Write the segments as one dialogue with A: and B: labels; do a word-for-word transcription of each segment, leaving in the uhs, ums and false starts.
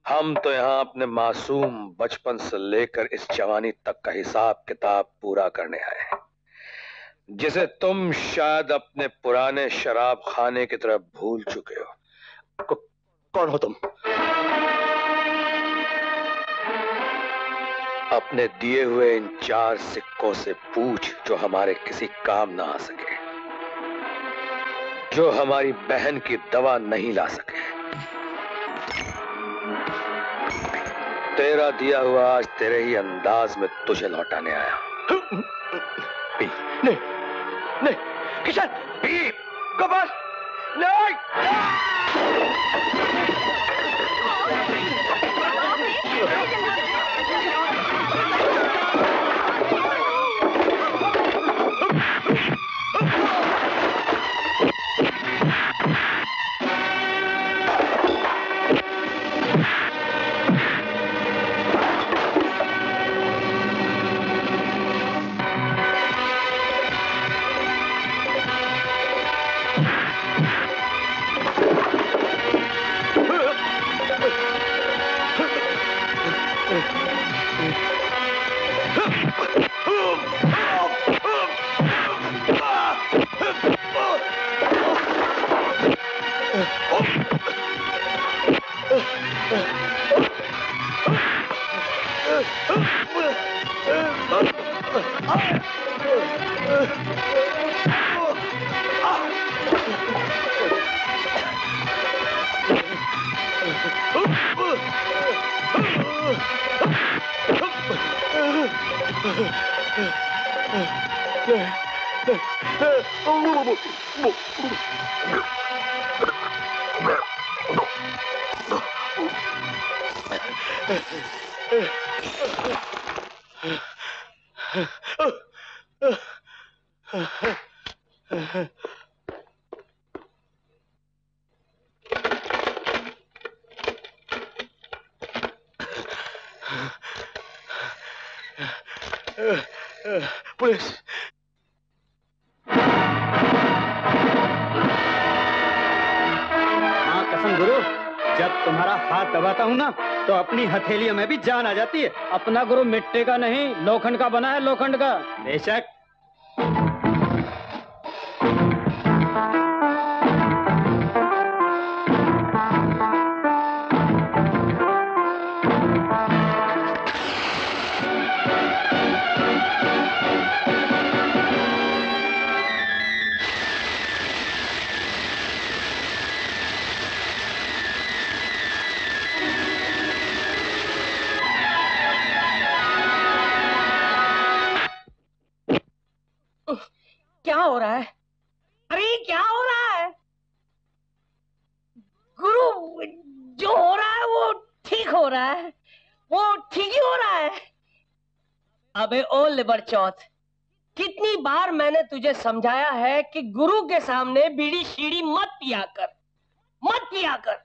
A: हम तो यहाँ अपने मासूम बचपन से लेकर इस जवानी तक का हिसाब किताब पूरा करने आए हैं, जिसे तुम शायद अपने पुराने शराब खाने की तरफ भूल चुके हो।
B: कौन हो तुम?
A: अपने दिए हुए इन चार सिक्कों से पूछ जो हमारे किसी काम ना आ सके, जो हमारी बहन की दवा नहीं ला सके। तेरा दिया हुआ आज तेरे ही अंदाज में तुझे लौटाने आया।
B: पी। नहीं नहीं किशन,
A: पी।
B: गोपाल नहीं। पुलिस।
C: हाँ कसम गुरु, जब तुम्हारा हाथ दबाता हूँ ना तो अपनी हथेलियों में भी जान आ जाती है। अपना गुरु मिट्टी का नहीं लोखंड का बना है, लोखंड का। बेशक।
D: क्या हो रहा है? अरे क्या हो रहा है? गुरु, जो हो रहा है वो ठीक हो रहा है, वो ठीक ही हो रहा है। अबे ओ लिबर चौथ, कितनी बार मैंने तुझे समझाया है कि गुरु के सामने बीड़ी शीड़ी मत पिया कर, मत पिया कर।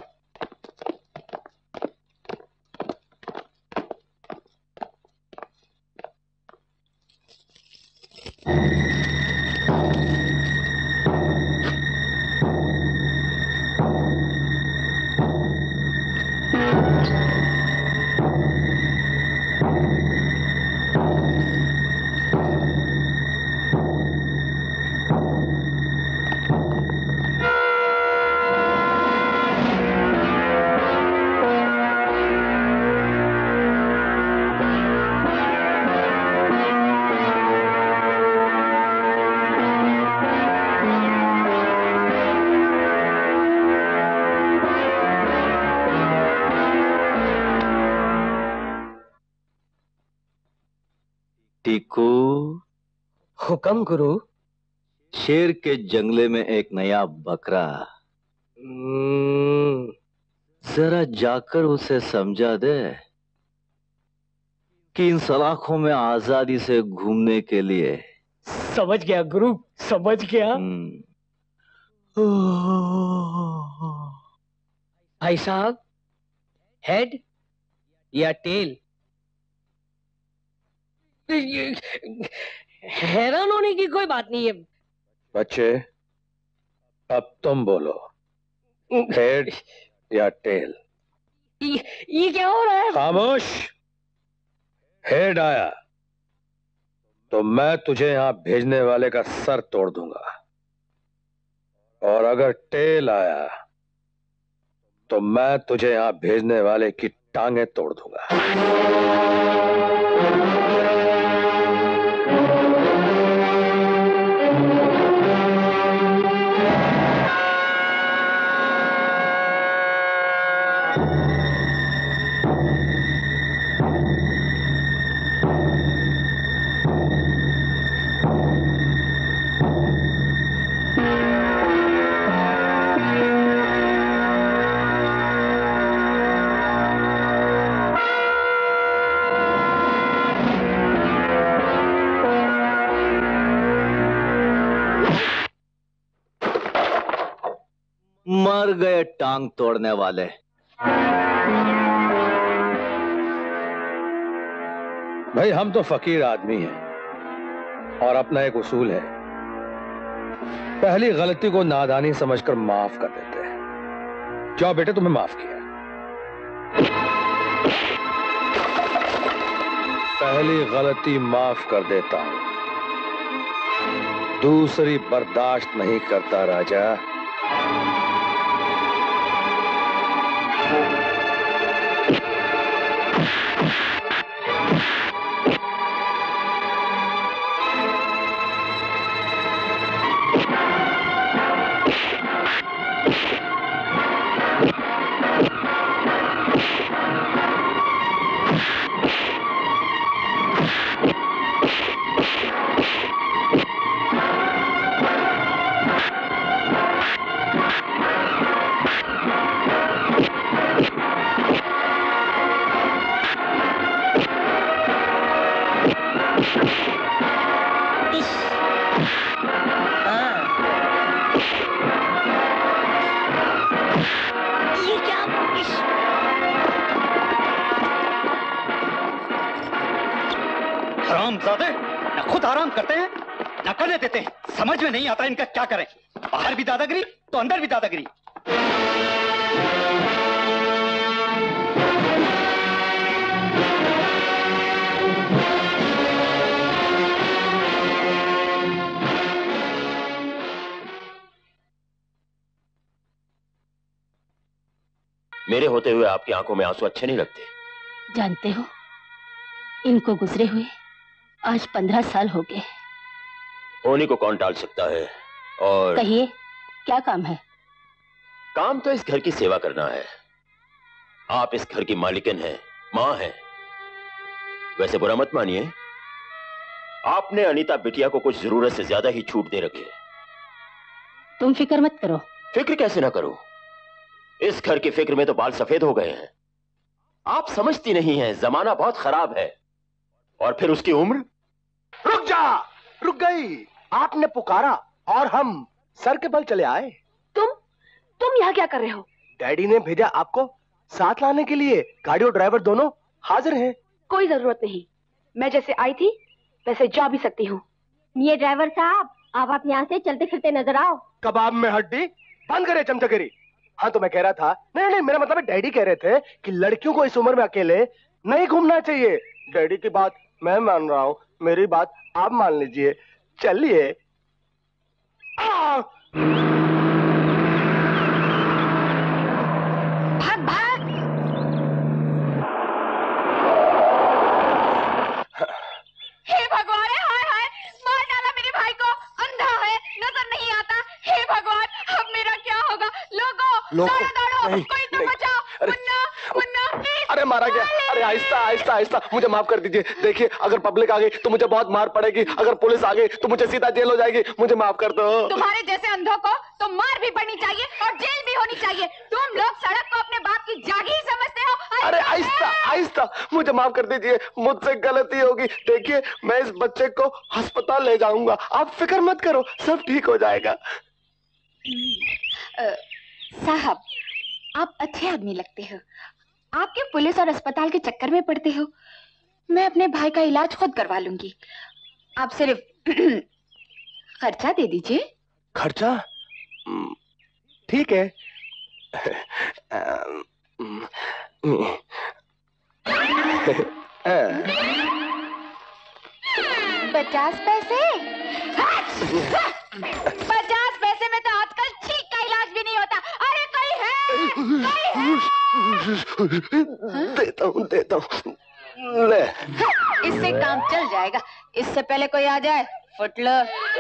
E: टीकू।
D: हुक्म गुरु।
E: शेर के जंगले में एक नया बकरा, जरा जाकर उसे समझा दे कि इन सलाखों में आजादी से घूमने के लिए।
D: समझ गया गुरु, समझ गया। भाई साहब, हेड या टेल? हैरान होने की कोई बात नहीं है।
A: बच्चे, अब तुम बोलो, हेड या टेल?
D: ये क्या हो रहा है?
A: खामोश। हे डाया, तो मैं तुझे यहां भेजने वाले का सर तोड़ दूंगा, और अगर टेल आया तो मैं तुझे यहां भेजने वाले की टांगे तोड़ दूंगा।
E: मर गए टांग तोड़ने वाले।
A: भाई हम तो फकीर आदमी हैं और अपना एक उसूल है, पहली गलती को नादानी समझकर माफ कर देते हैं। जाओ बेटे, तुम्हें माफ किया। पहली गलती माफ कर देता हूं, दूसरी बर्दाश्त नहीं करता राजा।
C: हरामजादे, न खुद आराम करते हैं न करने देते हैं। समझ में नहीं आता इनका क्या करें। बाहर भी दादागिरी तो अंदर भी दादागिरी।
B: मेरे होते हुए आपकी आंखों में आंसू अच्छे नहीं लगते।
F: जानते हो, इनको गुजरे हुए आज पंद्रह साल हो गए।
B: होनी को कौन टाल सकता है? और
F: कहिए, क्या काम है?
B: काम तो इस घर की सेवा करना है। आप इस घर की मालिकिन हैं, मां हैं। वैसे बुरा मत मानिए, आपने अनीता बिटिया को कुछ जरूरत से ज्यादा ही छूट दे रखी है।
F: तुम फिक्र मत करो।
B: फिक्र कैसे ना करो, इस घर की फिक्र में तो बाल सफेद हो गए हैं। आप समझती नहीं हैं, जमाना बहुत खराब है। और फिर उसकी उम्र।
G: रुक जा, रुक गई। आपने पुकारा और हम सर के बल चले आए।
F: तुम तुम यहाँ क्या कर रहे हो?
G: डैडी ने भेजा आपको साथ लाने के लिए। गाड़ी और ड्राइवर दोनों हाजिर हैं।
F: कोई जरूरत नहीं, मैं जैसे आई थी वैसे जा भी सकती हूँ। ये ड्राइवर साहब, आप आप यहाँ से चलते फिरते नजर आओ।
G: कबाब में हड्डी, बंद करे चमचगिरी। हाँ तो मैं कह रहा था, नहीं नहीं मेरा मतलब है डैडी कह रहे थे कि लड़कियों को इस उम्र में अकेले नहीं घूमना चाहिए। डैडी की बात मैं मान रहा हूँ, मेरी बात आप मान लीजिए। चलिए।
F: भाग भाग। हे भगवान, हाय हाय, मार डाला मेरे भाई को। अंधा है, नजर नहीं आता। हे भगवान, अब मेरा क्या होगा? लोगों,
G: लोगों,
F: दौड़ो दौड़ो,
G: नहीं,
F: कोई तो
G: नहीं,
F: बचाओ।
G: अरे,
F: मुन्ना, मुन्ना, प्लीज।
G: अरे मारा गया। अरे आहिस्ता आहिस्ता आहिस्ता, मुझे माफ कर दीजिए। देखिए, अगर पब्लिक आ गई तो मुझे बहुत मार पड़ेगी, अगर पुलिस आ गई तो मुझे सीधा जेल हो जाएगी। मुझे माफ कर दो।
F: तुम्हारे जैसे अंधों को तो मार भी पड़नी चाहिए और जेल भी होनी चाहिए। तुम लोग सड़क को अपने बाप की जागीर समझते हो।
G: अरे आहिस्ता आहिस्ता, मुझे माफ कर दीजिए, मुझसे गलती होगी। देखिए, मैं इस बच्चे को अस्पताल ले जाऊंगा, आप फिक्र मत करो, सब ठीक हो जाएगा।
F: साहब, आप अच्छे आदमी लगते हो। आपके पुलिस और अस्पताल के चक्कर में पड़ते हो। मैं अपने भाई का इलाज खुद करवा लूंगी। आप सिर्फ खर्चा दे दीजिए।
G: खर्चा? ठीक है।
F: पचास पैसे? पचास पैसे में तो आजकल छींक का इलाज भी नहीं होता। अरे कोई है? कोई है?
G: देता हूँ देता हूँ, ले।
F: इससे काम चल जाएगा, इससे पहले कोई आ जाए। फुटलो।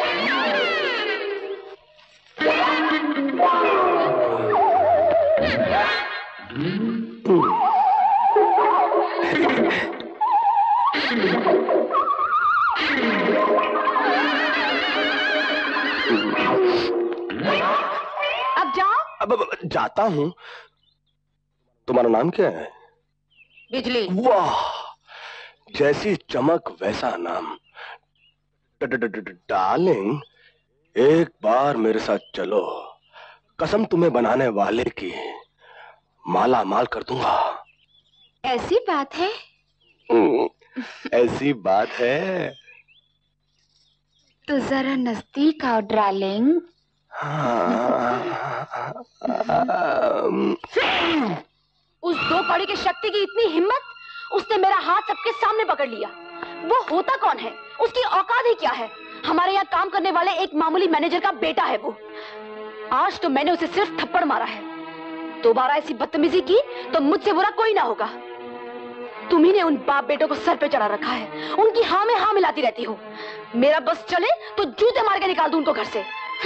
F: अब जाओ।
G: अब, अब जाता हूँ। तुम्हारा नाम क्या है?
F: बिजली।
G: वाह, जैसी चमक वैसा नाम। डार्लिंग, एक बार मेरे साथ चलो, कसम तुम्हें बनाने वाले की माला माल कर दूंगा।
F: ऐसी बात है?
G: ऐसी बात है।
F: तो जरा नजदीक आओ डार्लिंग। उस दो कौड़ी की शक्ति की इतनी हिम्मत, उसने मेरा हाथ सबके सामने पकड़ लिया। वो होता कौन है? उसकी औकात ही क्या है? हमारे यहाँ काम करने वाले एक मामूली मैनेजर का बेटा है वो। आज तो मैंने उसे सिर्फ थप्पड़ मारा है। दोबारा ऐसी बदतमीजी की तो मुझसे बुरा कोई ना होगा। तुम्ही ने उन बाप बेटों को सर पे चढ़ा रखा है, उनकी हाँ में हाँ मिलाती रहती हो। मेरा बस चले तो जूते मार के निकाल दूं उनको घर से।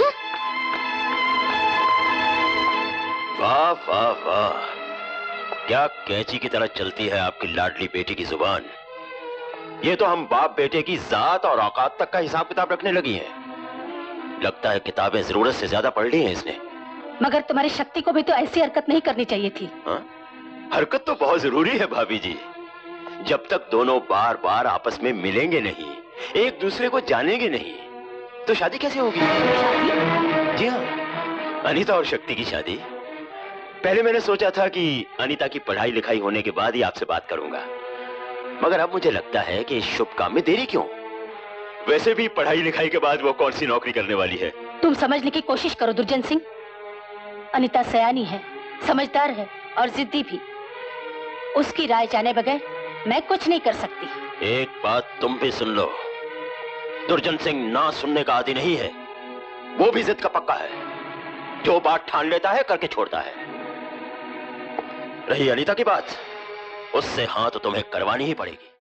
B: वाह वाह वाह, क्या कैंची की तरह चलती है आपकी लाडली बेटी की जुबान। ये तो हम बाप बेटे की जात और औकात तक का हिसाब किताब रखने लगी हैं। लगता है किताबें जरूरत से ज्यादा पढ़ ली हैं इसने।
F: मगर तुम्हारी शक्ति को भी तो ऐसी हरकत नहीं करनी चाहिए थी।
B: हा? हरकत तो बहुत जरूरी है भाभी जी। जब तक दोनों बार बार आपस में मिलेंगे नहीं, एक दूसरे को जानेंगे नहीं, तो शादी कैसे होगी? जी हाँ, अनीता और शक्ति की शादी। पहले मैंने सोचा था कि अनीता की पढ़ाई लिखाई होने के बाद ही आपसे बात करूंगा, मगर अब मुझे लगता है कि इस शुभ काम में देरी क्यों? वैसे भी पढ़ाई लिखाई के बाद वो कौन सी नौकरी करने वाली है?
F: तुम समझने की कोशिश करो दुर्जन सिंह। अनीता सयानी है, समझदार है और जिद्दी भी। उसकी राय जाने बगैर मैं कुछ नहीं कर सकती।
B: एक बात तुम भी सुन लो, दुर्जन सिंह ना सुनने का आदी नहीं है। वो भी जिद का पक्का है, जो बात ठान लेता है करके छोड़ता है। रही अनीता की बात, उससे हाँ तो तुम्हें करवानी ही पड़ेगी।